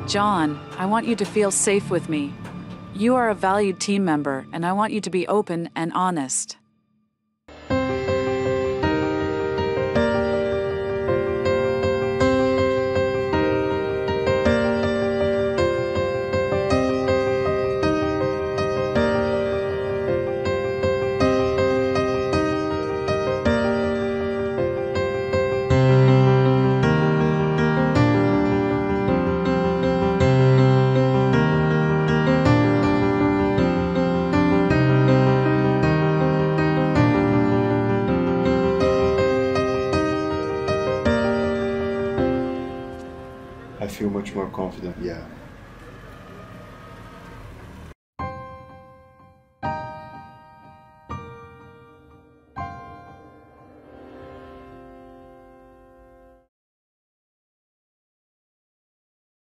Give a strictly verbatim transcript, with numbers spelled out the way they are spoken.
John, I want you to feel safe with me. You are a valued team member, and I want you to be open and honest. I feel much more confident, yeah.